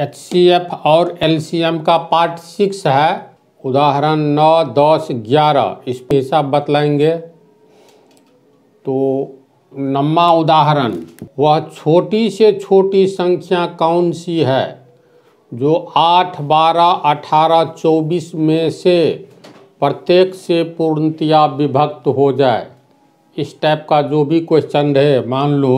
HCF और LCM का part 6 है। उदाहरण 9, 10, 11 इस पे हिसाब बतलाएंगे। तो नम्मा उदाहरण, वह छोटी से छोटी संख्या कौन सी है जो 8, 12, 18, 24 में से प्रत्येक से पूर्णतया विभक्त हो जाए। इस टाइप का जो भी क्वेश्चन है, मान लो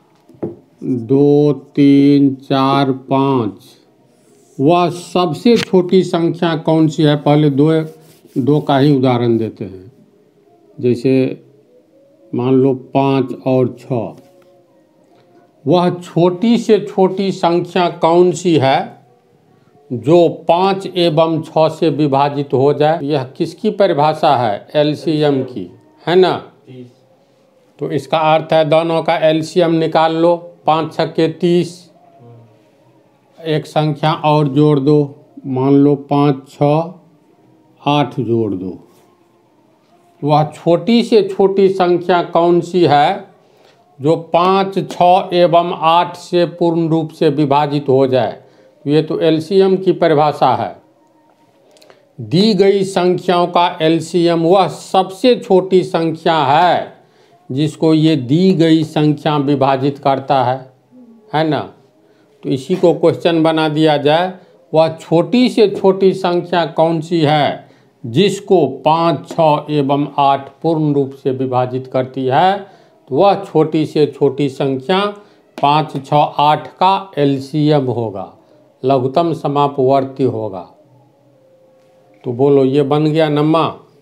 2, 3, 4, 5, वह सबसे छोटी संख्या कौन सी है। पहले दो का ही उदाहरण देते हैं। जैसे मान लो 5 और 6, वह छोटी से छोटी संख्या कौन सी है जो 5 एवं 6 से विभाजित हो जाए। यह किसकी परिभाषा है? LCM की, है ना। तो इसका अर्थ है दोनों का LCM निकाल लो। 5 छक्के 30, एक संख्या और जोड़ दो, मान लो 5, 6, 8 जोड़ दो। वह छोटी से छोटी संख्या कौन सी है जो 5, 6 एवं 8 से पूर्ण रूप से विभाजित हो जाए। ये तो LCM की परिभाषा है। दी गई संख्याओं का LCM वह सबसे छोटी संख्या है जिसको ये दी गई संख्या विभाजित करता है ना। तो इसी को क्वेश्चन बना दिया जाए, वह छोटी से छोटी संख्या कौन सी है जिसको 5, 6 एवं 8 पूर्ण रूप से विभाजित करती है। तो वह छोटी से छोटी संख्या 5, 6, 8 का LCM होगा, लघुत्तम समापवर्ती होगा। तो बोलो, ये बन गया नम्मा।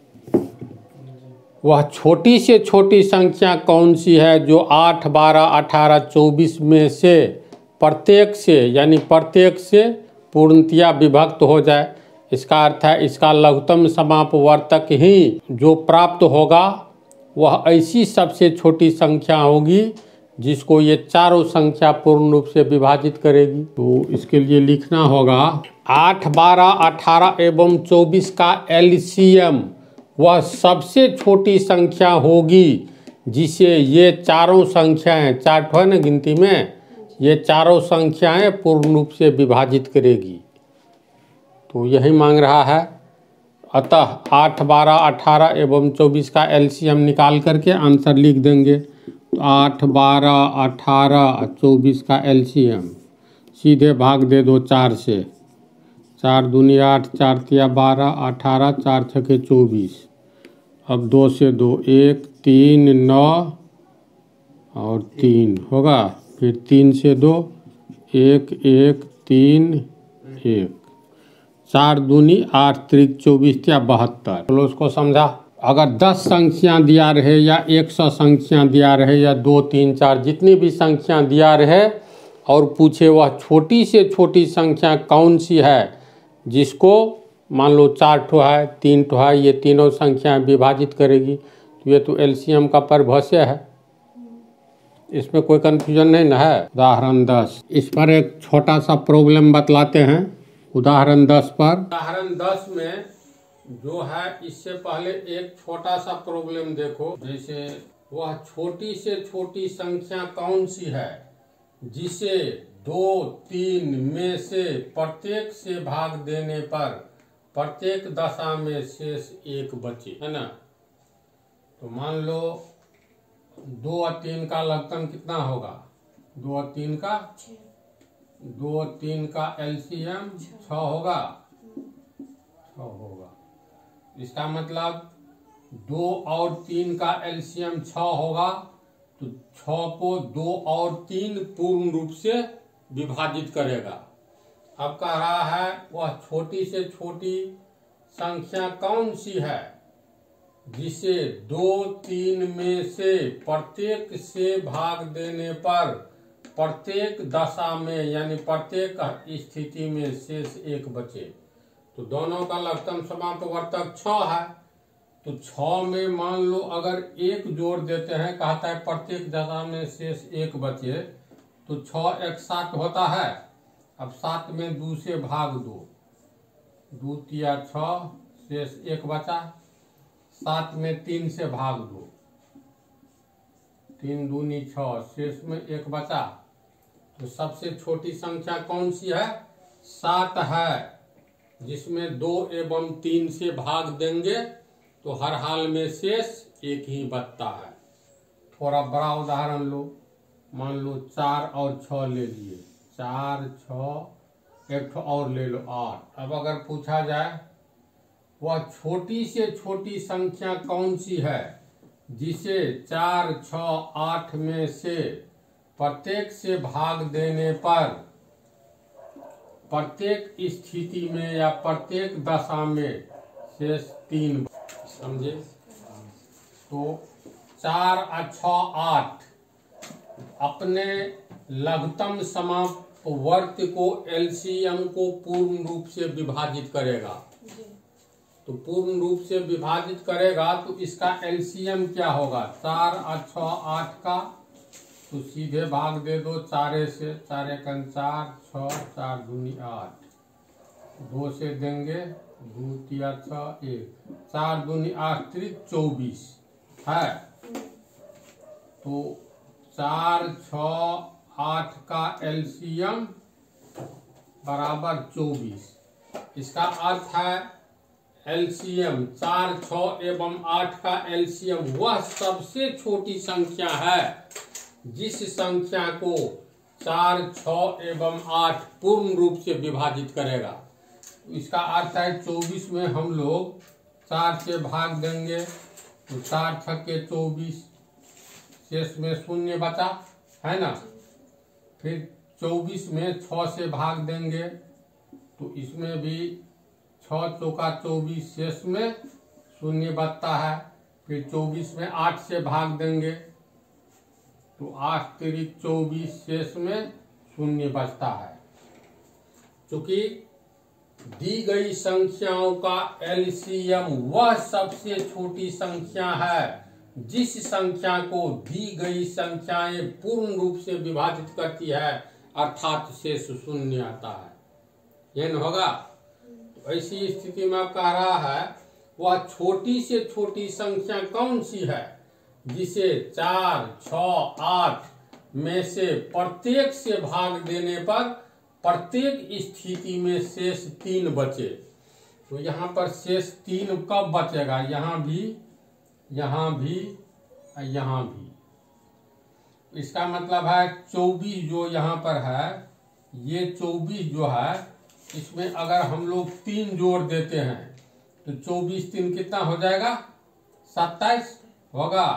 वह छोटी से छोटी संख्या कौन सी है जो 8, 12, 18, 24 में से प्रत्येक से, यानी प्रत्येक से पूर्णतया विभक्त हो जाए। इसका अर्थ है इसका लघुत्तम समापवर्तक ही जो प्राप्त होगा वह ऐसी सबसे छोटी संख्या होगी जिसको ये चारों संख्या पूर्ण रूप से विभाजित करेगी। तो इसके लिए लिखना होगा 8, 12, 18 एवं 24 का LCM वह सबसे छोटी संख्या होगी जिसे ये चारों संख्याएं, 4 है ना गिनती में, ये चारों संख्याएं पूर्ण रूप से विभाजित करेगी। तो यही मांग रहा है। अतः 8, 12, 18 एवं 24 का LCM निकाल करके आंसर लिख देंगे। तो 8, 12, 18, 24 का LCM सीधे भाग दे दो 4 से। 4 दूनी 8, 4 तिया 12, 18, 4 छक्के 24। अब 2 से 2, 1, 3, 9 और 3 होगा। फिर 3 से 2, 1, 1, 3, 1, 4 दूनी 8, 3 24 या 72। चलो उसको समझा। अगर 10 संख्या दिया रहे या 100 संख्या दिया रहे या 2, 3, 4 जितनी भी संख्या दिया रहे और पूछे वह छोटी से छोटी संख्या कौन सी है जिसको मान लो 4 ठो है, 3 ठो है, ये तीनों संख्याएं विभाजित करेगी। तो ये तो LCM का परिभाषा है, इसमें कोई कंफ्यूजन नहीं ना है। उदाहरण 10, इस पर एक छोटा सा प्रॉब्लम बतलाते हैं। उदाहरण 10 पर, उदाहरण 10 में जो है इससे पहले एक छोटा सा प्रॉब्लम देखो। जैसे वह छोटी से छोटी संख्या कौन सी है जिसे 2, 3 में से प्रत्येक से भाग देने पर प्रत्येक दशा में शेष 1 बचे, है ना। तो मान लो 2 और 3 का लघुत्तम कितना होगा? 2 और 3 का 2 और 3 का LCM 6 होगा। 6 होगा। इसका मतलब 2 और 3 का LCM 6 होगा। तो 6 को 2 और 3 पूर्ण रूप से विभाजित करेगा। अब कह रहा है वह छोटी से छोटी संख्या कौन सी है जिसे 2, 3 में से प्रत्येक से भाग देने पर प्रत्येक दशा में यानी प्रत्येक स्थिति में शेष 1 बचे। तो दोनों का लघुत्तम समापवर्तक 6 है। तो 6 में मान लो अगर 1 जोड़ देते हैं, कहता है प्रत्येक दशा में शेष 1 बचे, तो 6 1 7 होता है। अब 7 में 2 से भाग दो, 2 तिया 6, शेष 1 बचा। 7 में 3 से भाग दो, 3 दूनी 6, शेष में 1 बचा। तो सबसे छोटी संख्या कौन सी है? 7 है जिसमें 2 एवं 3 से भाग देंगे तो हर हाल में शेष 1 ही बचता है। थोड़ा बड़ा उदाहरण लो, मान लो 4 और 6 ले लिए, 4 6 एक और ले लो 8। अब अगर पूछा जाए वह छोटी से छोटी संख्या कौन सी है जिसे 4 6 8 में से प्रत्येक से भाग देने पर प्रत्येक स्थिति में या प्रत्येक दशा में शेष 3, समझे? तो 4 और 6 8 अपने लघुत्तम समापवर्त को एलसीएम को पूर्ण रूप से विभाजित करेगा। तो पूर्ण रूप से विभाजित करेगा तो इसका एलसीएम क्या होगा? 4 और 6 8 का, तो सीधे भाग दे दो 4 से, 4 एकम 4 6 4 दूनी 8, 2 से देंगे 2 तिया 6 1, 4 दूनी 8 त्रिक 24 है। तो 4 6 8 का एलसीएम बराबर 24। इसका अर्थ है एलसीएम 4 6 एवं 8 का एलसीएम वह सबसे छोटी संख्या है जिस संख्या को 4 6 एवं 8 पूर्ण रूप से विभाजित करेगा। इसका अर्थ है 24 में हम लोग 4 से भाग देंगे तो 4 छक्के 24, शेष में 0 बचा है ना। फिर 24 में 6 से भाग देंगे तो इसमें भी 6 चौका 24, शेष में 0 बचता है। फिर 24 में 8 से भाग देंगे तो 8 तिरिक 24, शेष में 0 बचता है। चूंकि दी गई संख्याओं का एलसीएम वह सबसे छोटी संख्या है जिस संख्या को दी गई संख्याएं पूर्ण रूप से विभाजित करती है, अर्थात शेष 0 आता है। यह होगा। तो ऐसी स्थिति में कह रहा है वह छोटी से छोटी संख्या कौन सी है जिसे 4 6 8 में से प्रत्येक से भाग देने पर प्रत्येक स्थिति में शेष 3 बचे। तो यहाँ पर शेष 3 कब बचेगा? यहाँ भी, यहाँ भी और यहाँ भी। इसका मतलब है 24 जो यहाँ पर है, ये 24 जो है इसमें अगर हम लोग 3 जोड़ देते हैं तो 24 3 कितना हो जाएगा? 27 होगा।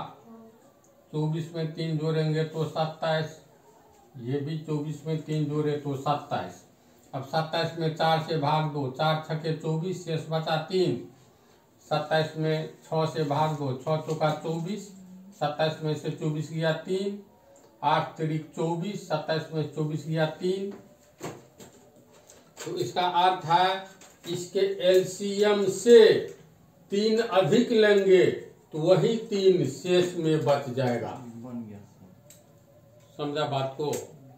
24 में 3 जोड़ेंगे तो 27, ये भी 24 में 3 जोड़े तो 27। अब 27 में 4 से भाग दो, 4 छक्के 24, शेष बचा 3। 27 में 6 से भाग दो, 6 चौका 24, 27 में से 24 गया 3, 8 तिरिक 24, 27 में 24 गया 3। तो इसका अर्थ है इसके एलसीएम से 3 अधिक लेंगे तो वही 3 शेष में बच जाएगा। समझा बात को?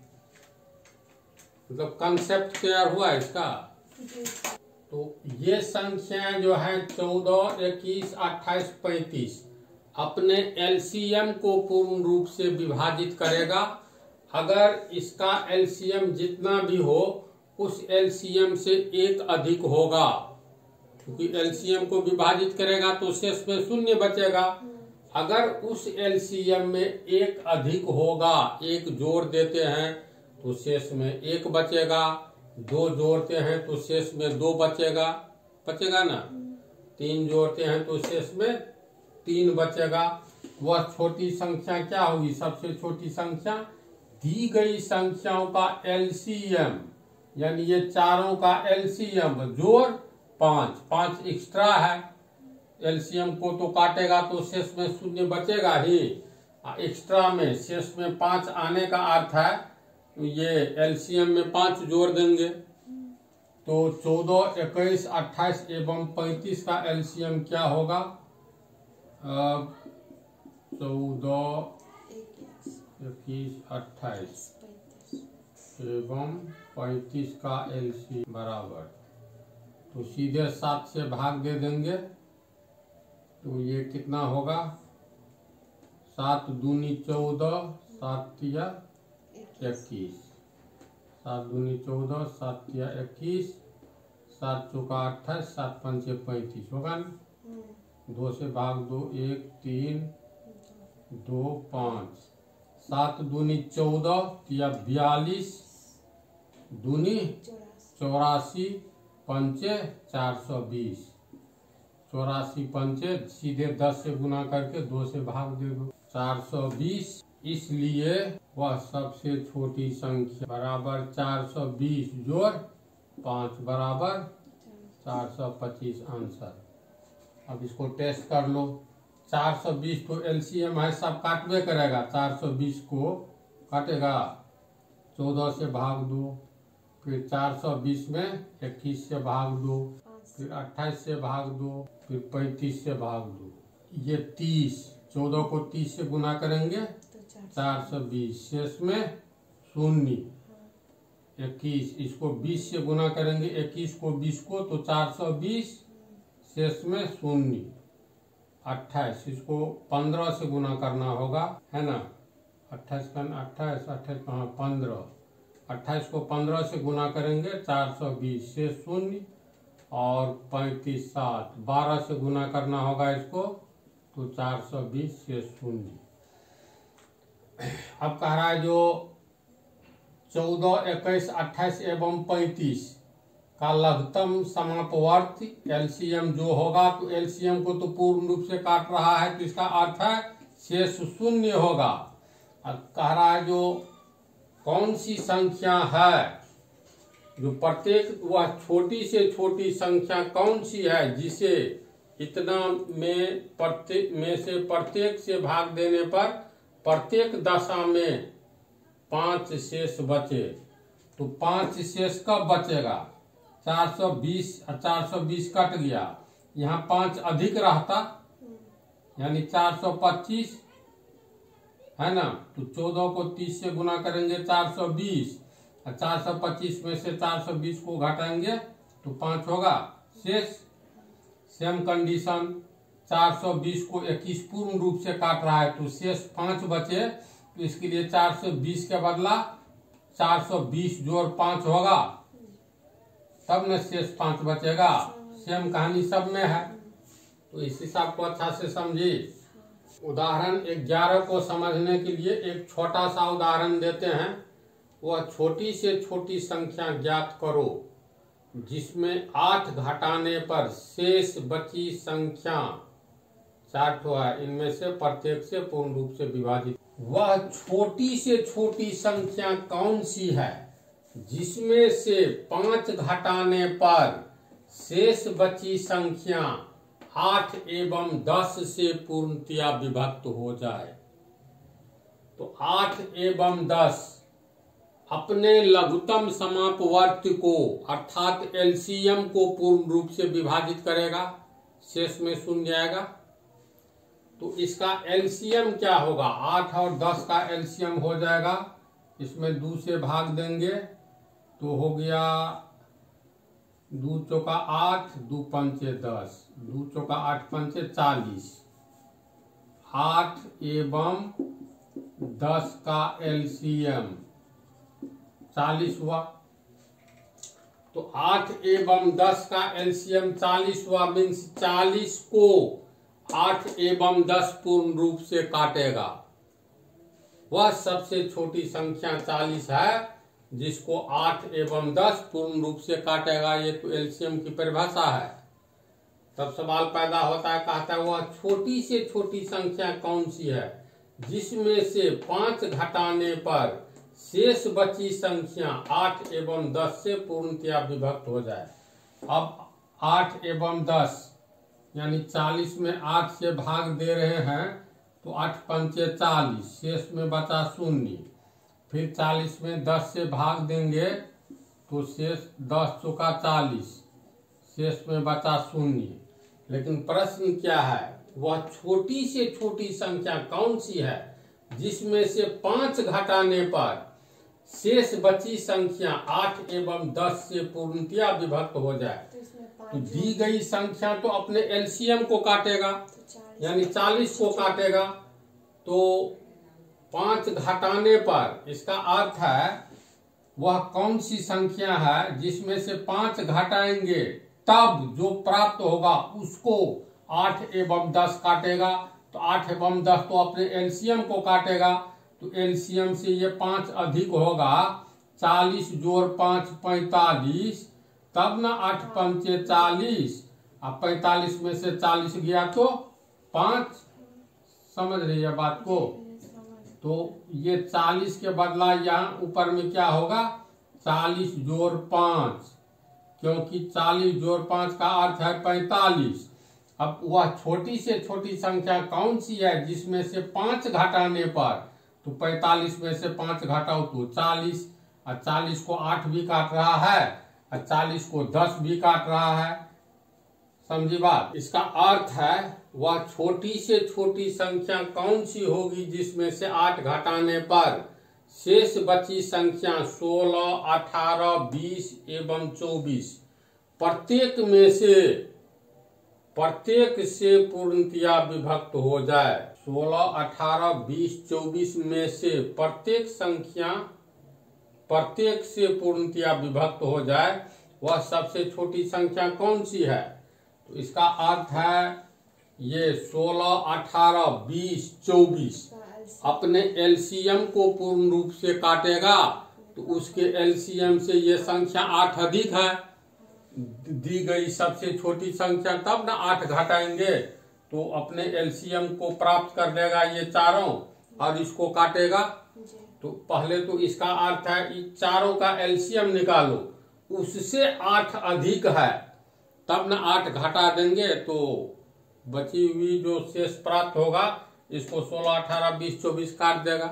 मतलब कंसेप्ट क्लियर हुआ इसका? तो ये संख्याएं जो है 14 21 28 35 अपने एलसीएम को पूर्ण रूप से विभाजित करेगा। अगर इसका एलसीएम जितना भी हो उस एलसीएम से 1 अधिक होगा, क्योंकि एलसीएम को विभाजित करेगा तो शेष में 0 बचेगा। अगर उस एलसीएम में 1 अधिक होगा, 1 जोड़ देते हैं तो शेष में 1 बचेगा, 2 जोड़ते हैं तो शेष में 2 बचेगा, बचेगा ना। 3 जोड़ते हैं तो शेष में 3 बचेगा। वह छोटी संख्या क्या होगी? सबसे छोटी संख्या दी गई संख्याओं का एलसीएम, यानी ये चारों का एलसीएम जोड़ 5 एक्स्ट्रा है। एलसीएम को तो काटेगा तो शेष में 0 बचेगा ही, एक्स्ट्रा में शेष में 5 आने का अर्थ है ये एलसीएम में 5 जोड़ देंगे तो 14 21 28 एवं 35 का एलसीएम क्या होगा? 14 21 28 एवं 35 का एलसीएम बराबर, तो सीधे 7 से भाग दे देंगे तो ये कितना होगा? 7 दूनी 14, 7 तिया 21, 7 दूनी 14, 7 तिया 21, 7 चौका 28, 7 पंचे 35 होगा ना। 2 से भाग दो, 1 3 2 5, 7 दूनी 14 तिया 42, दूनी 84, पंचे 420, 84 पंचे सीधे 10 से गुना करके 2 से भाग दे दो, 420। इसलिए वह सबसे छोटी संख्या बराबर 420 जोड़ 5 बराबर 425 आंसर। अब इसको टेस्ट कर लो। 420 तो एलसीएम है, सब काटवे करेगा। 420 को काटेगा, 14 से भाग दो, फिर 420 में 21 से भाग दो, फिर 28 से भाग दो, फिर 35 से भाग दो। ये 30, 14 को 30 से गुना करेंगे 420, शेष में 0। 21, इसको 20 से गुना करेंगे, 21 को 20 को तो 420, शेष में 0। 28, इसको 15 से गुना करना होगा, है ना। 28 का 28 कहाँ 15, 28 को 15 से गुना करेंगे 420, शेष 0। और 35 7, 12 से गुना करना होगा इसको तो 420 से 0। अब कह रहा है जो 14, 21, 28 एवं 35 का लघुत्तम समापवर्ती एलसीएम जो होगा, तो एलसीएम को तो पूर्ण रूप से काट रहा है, तो इसका अर्थ है शेष 0 होगा। अब कह रहा है जो कौन सी संख्या है जो प्रत्येक, वह छोटी से छोटी संख्या कौन सी है जिसे इतना में से प्रत्येक से भाग देने पर प्रत्येक दशा में 5 शेष बचे। तो 5 शेष कब बचेगा? 420 और 420 कट गया, यहाँ 5 अधिक रहता, यानी 425 है ना। तो 14 को 30 से गुना करेंगे 420, और 425 में से 420 को घटाएंगे तो 5 होगा शेष। सेम कंडीशन 420 को 21 पूर्ण रूप से काट रहा है, तो शेष 5 बचे, तो इसके लिए 420 के बदला 420 जोड़ 5 होगा, तब न शेष 5 बचेगा। सेम कहानी सब में है, तो इस हिसाब को अच्छा से समझिए। उदाहरण 11 को समझने के लिए एक छोटा सा उदाहरण देते हैं। वह छोटी से छोटी संख्या ज्ञात करो जिसमें 8 घटाने पर शेष बची संख्या 4 ठो है, इनमें से प्रत्येक से पूर्ण रूप से विभाजित। वह छोटी से छोटी संख्या कौन सी है जिसमें से 5 घटाने पर शेष बची संख्या 8 एवं 10 से पूर्णतया विभक्त हो जाए। तो 8 एवं 10 अपने लघुत्तम समापवर्ती को अर्थात एलसीएम को पूर्ण रूप से विभाजित करेगा, शेष में 0 जाएगा। तो इसका एलसीएम क्या होगा? 8 और 10 का एलसीएम हो जाएगा, इसमें 2 से भाग देंगे तो हो गया 2 चौका 8, 2 पंचे 10, 2 चौका 8 पंचे 40। 8 एवं 10 का एलसीएम 40 हुआ। तो 8 एवं 10 का एलसीएम 40 हुआ, मीन्स 40 को 8 एवं 10 पूर्ण रूप से काटेगा। वह सबसे छोटी संख्या 40 है जिसको 8 एवं 10 पूर्ण रूप से काटेगा। ये तो एलसीएम की परिभाषा है। तब सवाल पैदा होता है, कहता है वह छोटी से छोटी संख्या कौन सी है जिसमें से 5 घटाने पर शेष बची संख्या 8 एवं 10 से पूर्णतया विभक्त हो जाए। अब 8 एवं 10 यानी 40 में 8 से भाग दे रहे हैं तो 8 पंचे 40, शेष में बचा 0। फिर 40 में 10 से भाग देंगे तो शेष 10 चौका 40, शेष में बचा 0। लेकिन प्रश्न क्या है? वह छोटी से छोटी संख्या कौन सी है जिसमें से 5 घटाने पर शेष बची संख्या 8 एवं 10 से पूर्णतया विभक्त हो जाए। तो दी गई संख्या तो अपने एलसीएम को काटेगा, यानी 40 को काटेगा। तो 5 घटाने पर, इसका अर्थ है वह कौन सी संख्या है जिसमें से 5 घटाएंगे तब जो प्राप्त होगा उसको 8 एवं 10 काटेगा। तो 8 एवं 10 तो अपने एलसीएम को काटेगा, तो एलसीएम से ये 5 अधिक होगा, 40 जोड़ 5 45, तब ना 8 पंचे 40, अब 45 में से 40 गया तो 5। समझ रही है बात को? तो ये 40 के बदला यहाँ ऊपर में क्या होगा, 40 जोड़ 5, क्योंकि 40 जोड़ 5 का अर्थ है 45। अब वह छोटी से छोटी संख्या कौन सी है जिसमें से 5 घटाने पर, तो 45 में से 5 घटाओ तो 40, और 40 को 8 भी काट रहा है और 40 को 10 भी काट रहा है। समझी बात? इसका अर्थ है वह छोटी से छोटी संख्या कौन सी होगी जिसमें से 8 घटाने पर शेष बची संख्या 16, 18, 20 एवं 24 प्रत्येक से पूर्णतया विभक्त हो जाए। 16, 18, 20, 24 में से प्रत्येक से पूर्णतया विभक्त हो जाए, वह सबसे छोटी संख्या कौन सी है? तो इसका अर्थ है ये 16, 18, 20, 24 अपने एलसीएम को पूर्ण रूप से काटेगा, तो उसके एलसीएम से ये संख्या 8 अधिक है, दी गई सबसे छोटी संख्या, तब ना 8 घटाएंगे तो अपने एलसीएम को प्राप्त कर लेगा ये चारों और इसको काटेगा। तो पहले तो इसका अर्थ है इस चारों का एलसीएम निकालो, उससे 8 अधिक है, तब ना 8 घटा देंगे तो बची हुई जो शेष प्राप्त होगा इसको 16, 18, 20, 24 काट देगा।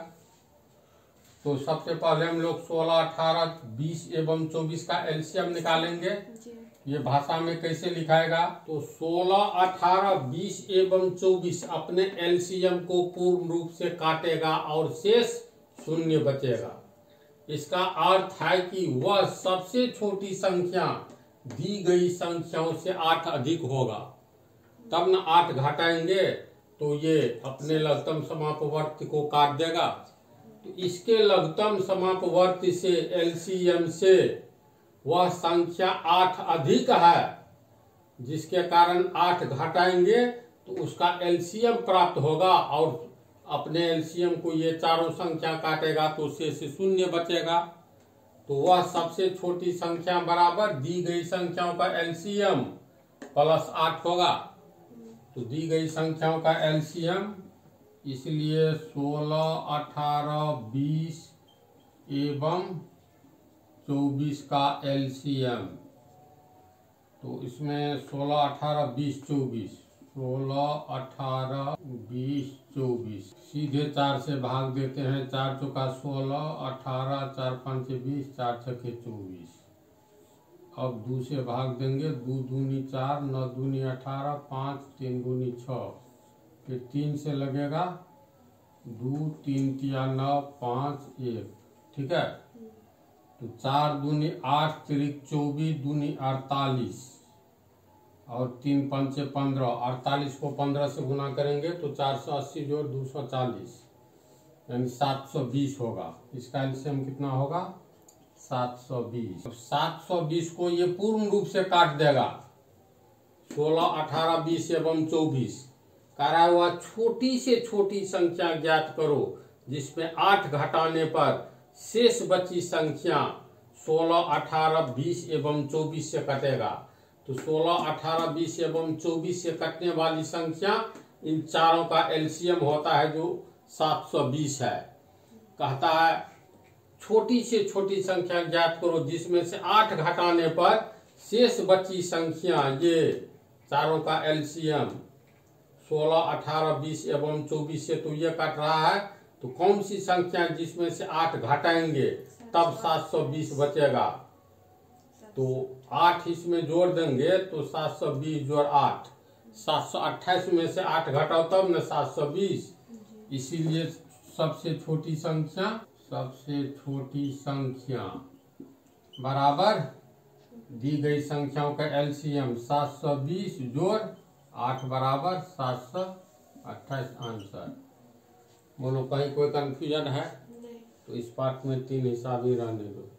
तो सबसे पहले हम लोग 16, 18, 20 एवं 24 का एलसीएम निकालेंगे। ये भाषा में कैसे लिखाएगा? तो 16, 18, 20 एवं 24 अपने एलसीएम को पूर्ण रूप से काटेगा और शेष शून्य बचेगा। इसका अर्थ है कि वह सबसे छोटी संख्या दी गई संख्याओं से 8 अधिक होगा, तब न 8 घटाएंगे तो ये अपने लघुत्तम समापवर्ती को काट देगा। तो इसके लघुत्तम समापवर्ती से एलसीएम से वह संख्या 8 अधिक है, जिसके कारण 8 घटाएंगे तो उसका एलसीएम प्राप्त होगा और अपने एलसीएम को ये चारों संख्या काटेगा तो शेष शून्य बचेगा। तो वह सबसे छोटी संख्या बराबर दी गई संख्याओं का एलसीएम प्लस 8 होगा। तो दी गई संख्याओं का एलसीएम, इसलिए 16, 18, 20 एवं 24 का एलसीएम। तो इसमें 16, 18, 20, 24, 16, 18, 20, 24 सीधे 4 से भाग देते हैं। 4 चौका 16, 18, 4 पंचे 20, 4 छक्के 24। अब 2 से भाग देंगे, 2 दूनी 4, 9 दूनी 18, 5 3 दूनी 6, फिर 3 से लगेगा 2 3 तिया 9 5 1, ठीक है। तो 4 दूनी 8 तिरिक 24 दूनी 48 और 3 पंचे 15, 48 को 15 से गुना करेंगे तो 480 जोड़ 240 यानी 720 होगा। इसका एलसीएम कितना होगा? 720। 720 को ये पूर्ण रूप से काट देगा। 16, 18, 20 एवं 24 कहा हुआ छोटी से छोटी संख्या ज्ञात करो जिसमें 8 घटाने पर शेष बची संख्या 16, 18, 20 एवं 24 से कटेगा। तो 16, 18, 20 एवं 24 से कटने वाली संख्या इन चारों का एलसीएम होता है जो 720 है। कहता है छोटी से छोटी संख्या ज्ञात करो जिसमें से 8 घटाने पर शेष बची संख्या, ये चारों का एलसीएम 16, 18, 20 एवं 24 से तो ये कट रहा है, तो कौन सी संख्या जिसमें से 8 घटाएंगे तब 720 बचेगा। तो 8 इसमें जोड़ देंगे तो 720 जोड़ 8, 728 में से 8 घटाओ तब न 720। इसीलिए सबसे छोटी संख्या बराबर दी गई संख्याओं का एलसीएम 720 जोड़ 8 बराबर 728 आंसर। बोलो कहीं कोई कंफ्यूजन है? तो इस पार्ट में 3 हिसाब ही रहने दो।